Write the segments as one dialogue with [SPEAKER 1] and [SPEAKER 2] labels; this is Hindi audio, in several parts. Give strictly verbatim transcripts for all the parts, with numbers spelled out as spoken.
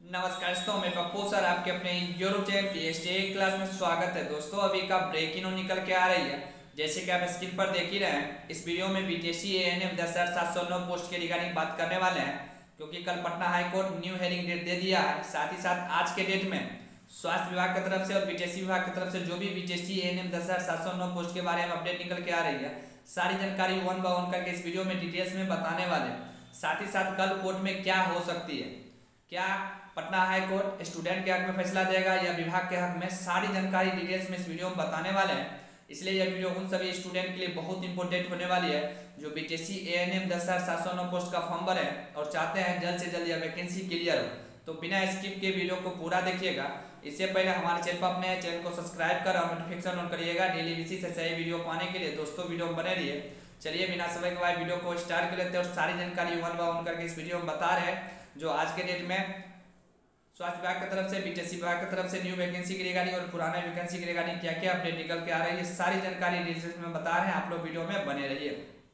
[SPEAKER 1] नमस्कार दोस्तों, मैं पप्पू सर आपके अपने यूट्यूब चैनल पीएसटी क्लास में स्वागत है। दोस्तों अभी का ब्रेकिंग न्यूज निकल के आ रही है, जैसे कि आप स्क्रीन पर देख ही रहे हैं। इस वीडियो में बीटीएससी एएनएम दस हजार सात सौ नौ पोस्ट के रिगार्डिंग बात करने वाले हैं, क्योंकि कल Patna high court new hearing date दे दिया है। साथ ही साथ आज के डेट में स्वास्थ्य विभाग की तरफ से और बीटीएससी विभाग की तरफ से जो भी बीटीएससी एएनएम दस हजार सात सौ नौ पोस्ट के बारे में अपडेट निकल के आ रही है, सारी जानकारी वन बाय वन करके इस वीडियो में डिटेल्स में बताने वाले। साथ ही साथ कल कोर्ट में क्या हो सकती है, क्या पटना हाई कोर्ट स्टूडेंट के हक में फैसला देगा या विभाग के हक में, सारी जानकारी डिटेल्स में इस वीडियो में बताने वाले हैं। इसलिए यह वीडियो उन सभी स्टूडेंट के लिए बहुत इंपॉर्टेंट होने वाली है जो बीटीएससी एएनएम दस हजार सात सौ नौ पोस्ट का फॉर्म भरे और चाहते हैं जल्द से जल्द यह वैकेंसी क्लियर हो। तो बिना स्किप के वीडियो को पूरा देखिएगा। इससे पहले हमारे चैनल पर अपने चैनल को सब्सक्राइब कर और नोटिफिकेशन ऑन करिएगा डेली इसी से सही वीडियो पाने के लिए। दोस्तों वीडियो में बने रहिए। चलिए बिना समय के बाद वीडियो को स्टार्ट कर लेते हैं और सारी जानकारी वन बाय वन करके इस वीडियो में बता रहे हैं जो आज के डेट में स्वास्थ्य विभाग की तरफ से बीटीएससी विभाग की तरफ से न्यू वैकेंसी की रिगार्डिंग और पुराने वैकेंसी की रिगार्डिंग क्या क्या अपडेट निकल के आ रही है, सारी जानकारी डिटेल्स में बता रहे हैं। आप लोग वीडियो में बने रहिए।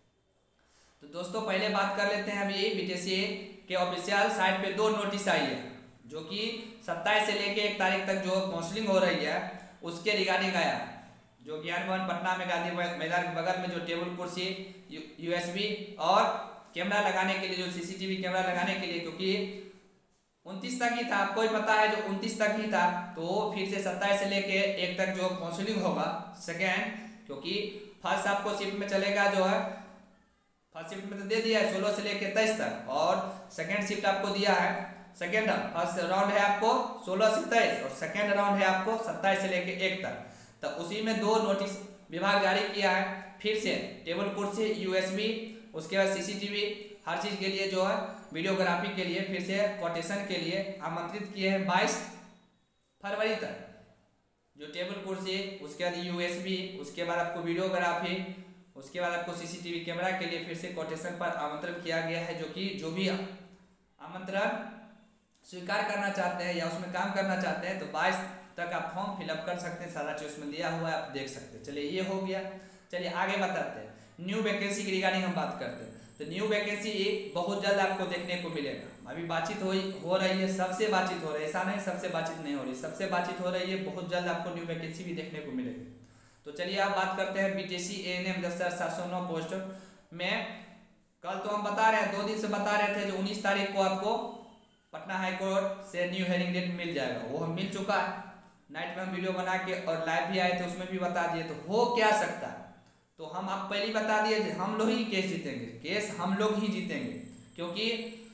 [SPEAKER 1] तो दोस्तों पहले बात कर लेते हैं अभी बीटीएससी के ऑफिशियल साइट पे दो नोटिस आई है, जो कि सत्ताईस से लेके एक तारीख तक जो काउंसलिंग हो रही है उसके रिगार्डिंग आया, जो ज्ञान भवन पटना में गांधी मैदान के बगल में जो टेबल कुर्सी यूएसबी और कैमरा लगाने के लिए, जो सीसीटीवी कैमरा लगाने के लिए, क्योंकि उनतीस तक ही था, आपको ही पता है जो उनतीस तक ही था, तो फिर से सत्ताईस से लेके एक तक जो काउंसलिंग होगा सेकेंड, क्योंकि फर्स्ट आपको शिफ्ट में चलेगा जो है, फर्स्ट शिफ्ट में तो दे दिया है सोलह से लेके तेईस तक, और सेकेंड शिफ्ट आपको दिया है सेकेंड फर्स्ट राउंड है आपको सोलह से तेईस और सेकेंड राउंड है आपको सत्ताईस से लेके एक तक। तो उसी में दो नोटिस विभाग जारी किया है फिर से, टेबल कुर्सी यूएसबी, उसके बाद सीसीटीवी, हर चीज के लिए जो है वीडियोग्राफी के लिए फिर से कोटेशन के लिए आमंत्रित किए हैं बाईस फरवरी तक। जो टेबल कुर्सी, उसके बाद यूएसबी, उसके बाद आपको वीडियोग्राफी, उसके बाद आपको सीसीटीवी कैमरा के लिए फिर से कोटेशन पर आमंत्रण किया गया है, जो कि जो भी आमंत्रण स्वीकार करना चाहते हैं या उसमें काम करना चाहते हैं तो बाईस तक आप फॉर्म फिलअप कर सकते हैं। सारा चीज उसमें दिया हुआ है, आप देख सकते हैं। चलिए ये हो गया। चलिए आगे बताते हैं, न्यू वैकेंसी की रिगार्डिंग हम बात करते हैं। तो न्यू वैकेंसी बहुत जल्द आपको देखने को मिलेगा। अभी बातचीत हो हो रही है, सबसे बातचीत हो रही है, ऐसा नहीं सबसे बातचीत नहीं हो रही, सबसे बातचीत हो रही है। बहुत जल्द आपको न्यू वैकेंसी भी देखने को मिलेगी। तो चलिए आप बात करते हैं बीटीएससी एएनएम दस हजार सात सौ नौ पोस्ट में। कल तो हम बता रहे हैं, दो दिन से बता रहे थे जो उन्नीस तारीख को आपको पटना हाई कोर्ट से न्यू हेयरिंग डेट मिल जाएगा, वो हम मिल चुका है। नाइट में हम वीडियो बना के और लाइव भी आए थे, उसमें भी बता दिए। तो हो क्या सकता है, तो हम आप पहले ही बता दिए हम लोग ही केस जीतेंगे, केस हम लोग ही जीतेंगे, क्योंकि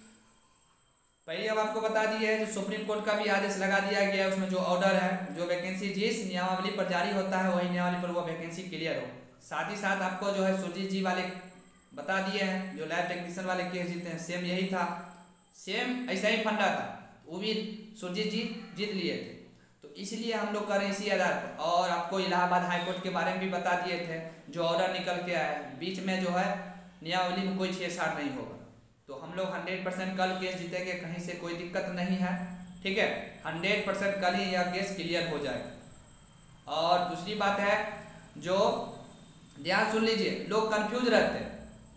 [SPEAKER 1] पहले हम आपको बता दिए है जो सुप्रीम कोर्ट का भी आदेश लगा दिया गया है, उसमें जो ऑर्डर है, जो वैकेंसी जिस नियमावली पर जारी होता है वही नियमावली पर वो वैकेंसी क्लियर हो। साथ ही साथ आपको जो है सुरजीत जी वाले बता दिए हैं, जो लैब टेक्नीशियन वाले केस जीते हैं, सेम यही था, सेम ऐसा ही फंडा था, वो भी सुरजीत जी जीत लिए थे। तो इसलिए हम लोग करें इसी आधार पर। और आपको इलाहाबाद हाई कोर्ट के बारे में भी बता दिए थे, जो ऑर्डर निकल के आया है, बीच में जो है नियमावली में कोई छेड़छाड़ नहीं होगा। तो हम लोग हंड्रेड परसेंट कल केस जीतेंगे, कहीं से कोई दिक्कत नहीं है, ठीक है। हंड्रेड परसेंट कल ही यह केस क्लियर हो जाएगा। और दूसरी बात है, जो ध्यान सुन लीजिए, लोग कंफ्यूज रहते हैं।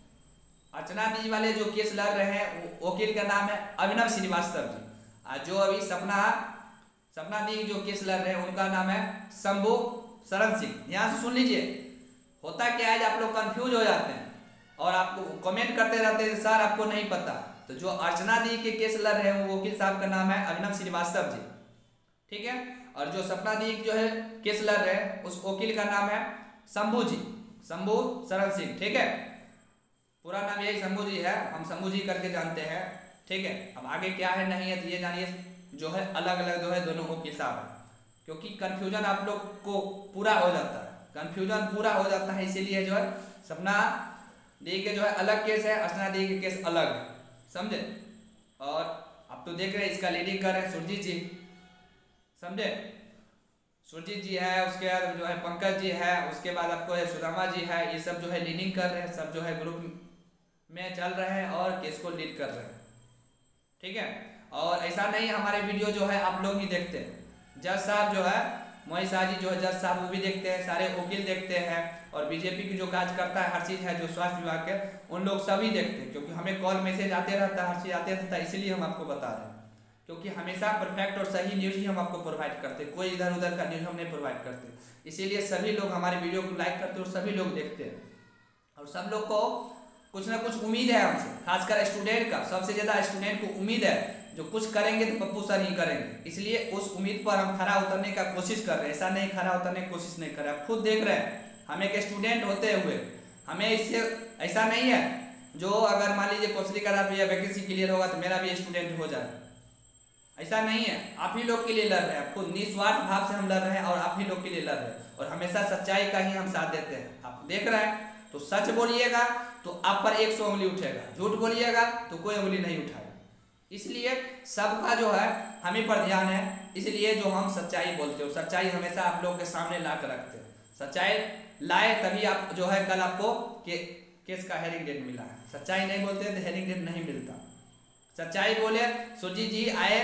[SPEAKER 1] अर्चना दी वाले जो केस लड़ रहे हैं, वकील का नाम है अभिनव श्रीवास्तव जी, और जो अभी सपना सपना दी जो केस लड़ रहे हैं उनका नाम है शंभू शरण सिंह। ध्यान से सुन लीजिए। होता क्या है, आप लोग कंफ्यूज हो जाते हैं और आपको कमेंट करते रहते हैं सर आपको नहीं पता। तो जो अर्चना दी के केस लड़ रहे हैं वो वकील साहब का नाम है अभिनव श्रीवास्तव जी, ठीक है। और जो सपना दी जो है केस लड़ रहे हैं उस वकील का नाम है शंभू जी, शंभू शरण सिंह, ठीक है। पूरा नाम यही शंभू जी है, हम शंभू जी करके जानते हैं, ठीक है। अब आगे क्या है नहीं है तो ये जानिए, जो है अलग अलग जो है दोनों वकील साहब है, क्योंकि कंफ्यूजन आप लोग को पूरा हो जाता है, कंफ्यूजन पूरा हो जाता है। इसीलिए जो है सपना दी के जो है अलग केस है, अर्चना दी के केस अलग है, समझे। और अब तो देख रहे हैं इसका लीडिंग कर रहे हैं सुरजीत जी, समझे। सुरजीत जी है, उसके बाद जो है पंकज जी है, उसके बाद आपको है सुदामा जी है, ये सब जो है लीडिंग कर रहे हैं, सब जो है ग्रुप में चल रहे हैं और केस को लीड कर रहे हैं, ठीक है। और ऐसा नहीं हमारे वीडियो जो है आप लोग ही देखते हैं, जज साहब जो है मोहित शाह जी जो है जज साहब वो भी देखते हैं, सारे वकील देखते हैं, और बीजेपी की जो काज करता है हर चीज़ है जो स्वास्थ्य विभाग के उन लोग सभी देखते हैं, क्योंकि हमें कॉल मैसेज आते रहता है, हर चीज़ आते रहता है, इसीलिए हम आपको बता रहे हैं। क्योंकि हमेशा परफेक्ट और सही न्यूज़ ही हम आपको प्रोवाइड करते हैं, कोई इधर उधर का न्यूज़ हम नहीं प्रोवाइड करते। इसीलिए सभी लोग हमारे वीडियो को लाइक करते हैं और सभी लोग देखते हैं, और सब लोग को कुछ ना कुछ उम्मीद है हमसे, खासकर स्टूडेंट का। सबसे ज़्यादा स्टूडेंट को उम्मीद है जो कुछ करेंगे तो पप्पू सर ही करेंगे, इसलिए उस उम्मीद पर हम खरा उतरने का कोशिश कर रहे हैं। ऐसा नहीं खरा उतरने की कोशिश नहीं कर रहे, आप खुद देख रहे हैं। हम एक स्टूडेंट होते हुए हमें इससे ऐसा नहीं है जो अगर मान लीजिए कोशिश करा या वैकेंसी क्लियर होगा तो मेरा भी स्टूडेंट हो जाए, ऐसा नहीं है। आप ही लोग के लिए लड़ रहे हैं, खुद निस्वार्थ भाव से हम लड़ रहे हैं और आप ही लोग के लिए लड़ रहे हैं, और हमेशा सच्चाई का ही हम साथ देते हैं। आप देख रहे हैं तो सच बोलिएगा तो आप पर एक सौ उंगली उठेगा, झूठ बोलिएगा तो कोई उंगली नहीं उठाएगा। इसलिए सबका जो है हम ही पर ध्यान है, इसलिए जो हम सच्चाई बोलते हो, सच्चाई हमेशा आप लोगों के सामने ला कर रखते हैं। सच्चाई लाए तभी आप जो है कल आपको के, केस का हेयरिंग डेट मिला है। सच्चाई नहीं बोलते तो हेयरिंग डेट नहीं मिलता। सच्चाई बोले सुजीत जी आए,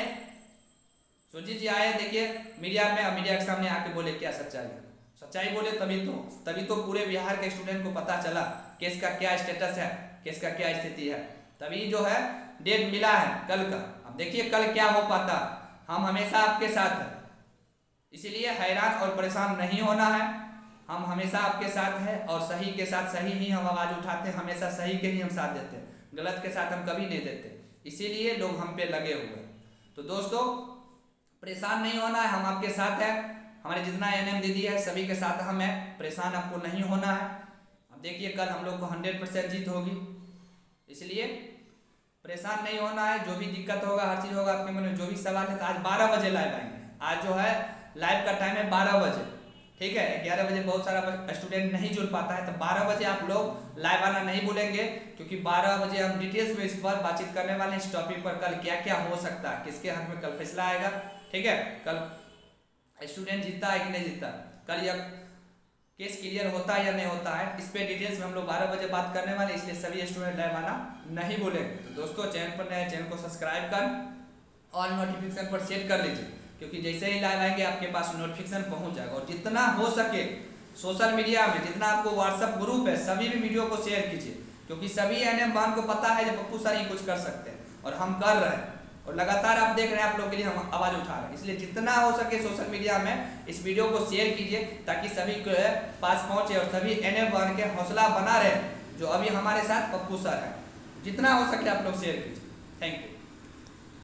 [SPEAKER 1] सुजीत जी आए, देखिए मीडिया में, मीडिया के सामने आके बोले क्या सच्चाई है। सच्चाई बोले तभी तो तभी तो पूरे बिहार के स्टूडेंट को पता चला केस का क्या स्टेटस है, केस का क्या स्थिति है, तभी जो है डेट मिला है कल का। अब देखिए कल क्या हो पाता। हम हमेशा आपके साथ हैं, इसीलिए हैरान और परेशान नहीं होना है। हम हमेशा आपके साथ हैं और सही के साथ सही ही हम आवाज़ उठाते हैं, हमेशा सही के ही हम साथ देते हैं, गलत के साथ हम कभी नहीं देते। इसीलिए लोग हम पे लगे हुए हैं। तो दोस्तों परेशान नहीं होना है, हम आपके साथ हैं। हमारे जितना एनएम दीदी है सभी के साथ हम हैं, परेशान आपको नहीं होना है। अब देखिए कल हम लोग को हंड्रेड परसेंट जीत होगी, इसलिए परेशान नहीं होना है। जो भी दिक्कत होगा, हर चीज़ होगा आपके मन में, जो भी सवाल है तो आज बारह बजे लाइव आएंगे। आज जो है लाइव का टाइम है बारह बजे, ठीक है। ग्यारह बजे बहुत सारा स्टूडेंट नहीं जुड़ पाता है, तो बारह बजे आप लोग लाइव आना नहीं भूलेंगे, क्योंकि बारह बजे हम डिटेल्स में इस पर बातचीत करने वाले हैं, इस टॉपिक पर। कल क्या क्या हो सकता है, किसके हक में कल फैसला आएगा, ठीक है। कल स्टूडेंट जीतता है कि नहीं जीतता, कल यह केस क्लियर होता है या नहीं होता है, इस पे डिटेल्स में हम लोग बारह बजे बात करने वाले, इसलिए सभी स्टूडेंट लाइव आना नहीं भूलेंगे। तो दोस्तों चैनल पर नए, चैनल को सब्सक्राइब कर ऑल नोटिफिकेशन पर सेट कर लीजिए, क्योंकि जैसे ही लाइव आएंगे आपके पास नोटिफिकेशन पहुंच जाएगा। और जितना हो सके सोशल मीडिया में, जितना आपको व्हाट्सएप ग्रुप है, सभी भी वीडियो को शेयर कीजिए, क्योंकि सभी एनएम बान को पता है जो पप्पू सर ही कुछ कर सकते हैं, और हम कर रहे हैं। और लगातार आप देख रहे हैं, आप लोगों के लिए हम आवाज़ उठा रहे हैं, इसलिए जितना हो सके सोशल मीडिया में इस वीडियो को शेयर कीजिए, ताकि सभी के पास पहुंचे और सभी एनएम बन के हौसला बना रहे जो अभी हमारे साथ पप्पू सर है। जितना हो सके आप लोग शेयर कीजिए। Thank you.